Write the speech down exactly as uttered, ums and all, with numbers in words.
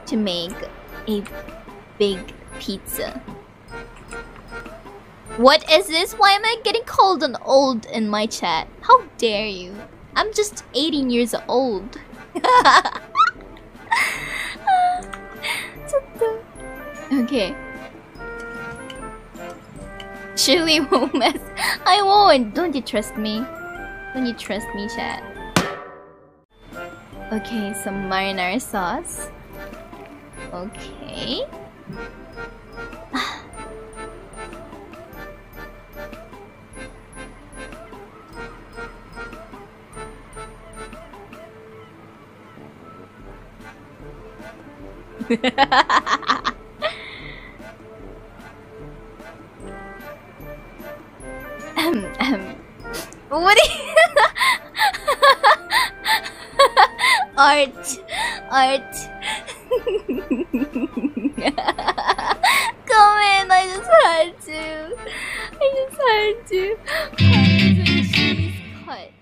to make a big pizza. What is this? Why am I getting called an old in my chat? How dare you? I'm just eighteen years old. Okay. Surely won't mess. I won't. Don't you trust me? Don't you trust me, chat? Okay, some marinara sauce. Okay. um, um, what do you Art, art. Come in, I just had to. I just had to. Cheese cut.